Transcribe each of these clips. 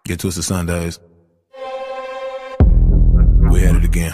Get Twisted Sundays. We at it again.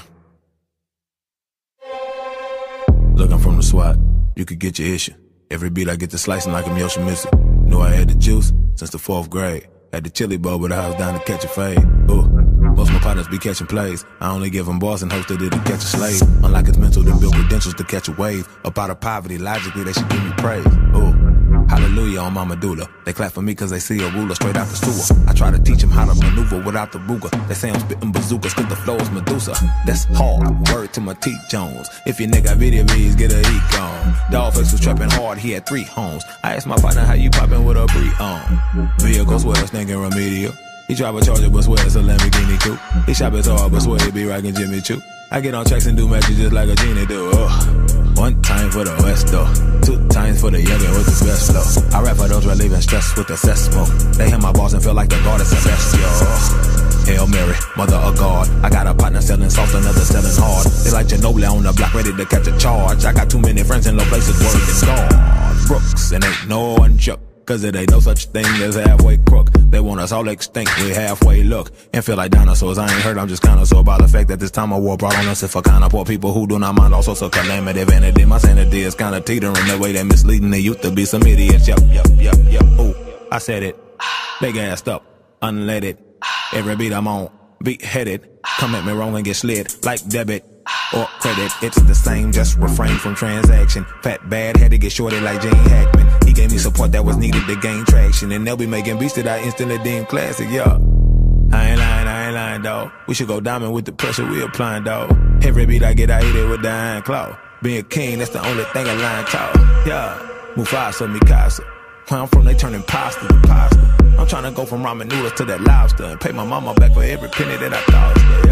Looking from the SWAT, you could get your issue. Every beat I get to slicing like I'm Yoshimitsu. Knew I had the juice since the 4th grade. Had the chili bowl, but I was down to catch a fade. Ooh. Most of my partners be catching plays. I only give them balls and hopes that it'll catch a slave. Unlike it's mental, then build credentials to catch a wave. Up out of poverty, logically they should give me praise. Ooh. Hallelujah on my medulla. They clap for me cause they see a ruler straight out the sewer. I try to teach them how to maneuver without the Ruger. They say I'm spitting bazookas cause the flow is Medusa. That's hard, word to my T. Jones. If your nigga video bees, get a heat on. Dogface was trapping hard, he had 3 homes. I asked my partner how you poppin' with a brief on. Vehicle swear, stinking remedial. He drive a Charger but swear it's a Lamborghini coupe. He shop his hard but swear he be rockin' Jimmy Choo. I get on tracks and do magic just like a genie do. 1 time for the West though, 2 times for the youngin' with the best flow. I rap for those relieving stress with the cess smoke. They hear my balls and feel like the God is celestial. Hail Mary, mother of God. I got a partner selling soft, another selling hard. They like Ginobili on the block, ready to catch a charge. I got too many friends in low places working God. Brooks and ain't no one joke. Cause it ain't no such thing as halfway crook. They want us all extinct, we halfway look. And feel like dinosaurs, I ain't heard, I'm just kinda sore about the fact that this time of war brought on us for kinda poor people who do not mind all sorts of calamity. Vanity, my sanity is kinda teetering the way they misleading the youth to be some idiots. Yup, ooh, I said it. They gassed up, unleaded. Every beat I'm on, beat headed. Come at me wrong and get slid like debit or credit. It's the same, just refrain from transaction. Fat bad had to get shorted like Gene Hackman. He gave me support that was needed to gain traction. And they'll be making beats that I instantly deem classic, yeah. I ain't lying, dawg. We should go diamond with the pressure we applying, dawg. Every beat I get, I hit it with the iron claw. Being king, that's the only thing I line tall, yeah. Mufasa, Mikasa. Where I'm from, they turning pasta to pasta. I'm trying to go from ramen noodles to that lobster and pay my mama back for every penny that I tossed her,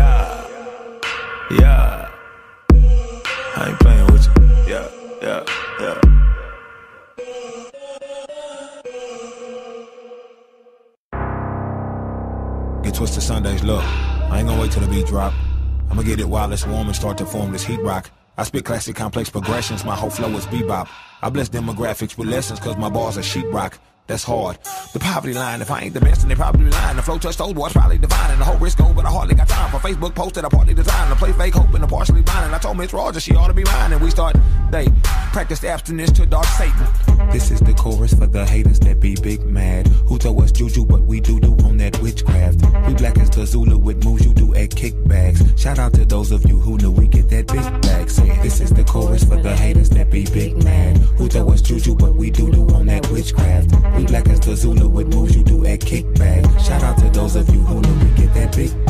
yeah. I ain't playing with you. Yeah. Get Twisted Sundays, look. I ain't gonna wait till the beat drop. I'ma get it while it's warm and start to form this heat rock. I spit classic complex progressions, my whole flow is bebop. I bless demographics with lessons cause my bars are sheetrock. That's hard. The poverty line, if I ain't the best, then they probably be lying. The flow touch those boys probably divine. And the whole risk over, but I hardly got time for Facebook posts that I partly designed. To play fake hope and to partially blind. And I told Miss Rogers she ought to be mine. And we start, they practice abstinence to dark Satan. This is the chorus for the haters that be big mad. Who told us juju, but we do on that witchcraft. We black as the Zulu with moves you do at kickbacks. Shout out to those of you who knew we get that big bag. Say, this is the chorus for the haters that be big mad. Who told us juju, but we do on that witchcraft. We black as the Zulu with moves you do at kickback. Shout out to those of you who knew we get that big